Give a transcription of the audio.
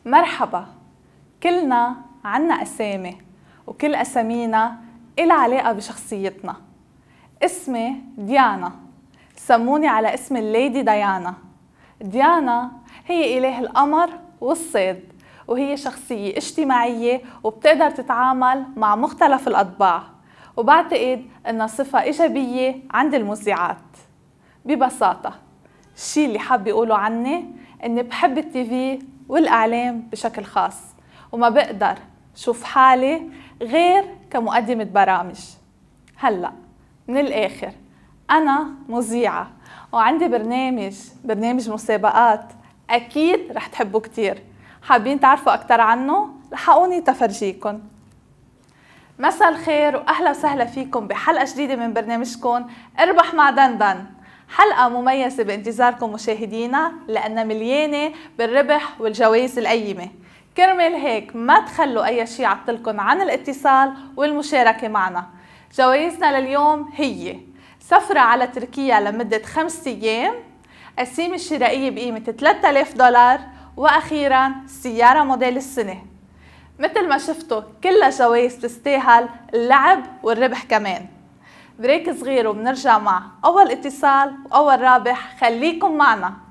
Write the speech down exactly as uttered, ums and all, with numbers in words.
مرحبا. كلنا عنا أسامي، وكل أسامينا إلها علاقة بشخصيتنا. اسمي ديانا، سموني على اسم الليدي ديانا. ديانا هي إله القمر والصيد، وهي شخصية اجتماعية وبتقدر تتعامل مع مختلف الأطباع، وبعتقد إنها صفة إيجابية عند المذيعات. ببساطة الشي اللي حاب يقوله عني إني بحب التيفي والإعلام بشكل خاص، وما بقدر شوف حالي غير كمقدمة برامج. هلأ من الآخر أنا مذيعة وعندي برنامج برنامج مسابقات، أكيد رح تحبوا كتير. حابين تعرفوا أكتر عنه؟ لحقوني تفرجيكن. مساء الخير وأهلا وسهلا فيكم بحلقة جديدة من برنامجكم اربح مع دندن. حلقة مميزة بانتظاركم مشاهدينا، لأنها مليانة بالربح والجوائز القيمة. كرمال هيك ما تخلوا أي شيء يعطلكم عن الاتصال والمشاركة معنا. جوائزنا لليوم هي سفرة على تركيا لمدة خمسة أيام، قسيمة شرائية بقيمة ثلاثة آلاف دولار، وأخيرا سيارة موديل السنة. مثل ما شفتوا كلها جوائز تستاهل اللعب والربح كمان. بريك صغير وبنرجع مع أول اتصال وأول رابح، خليكم معنا.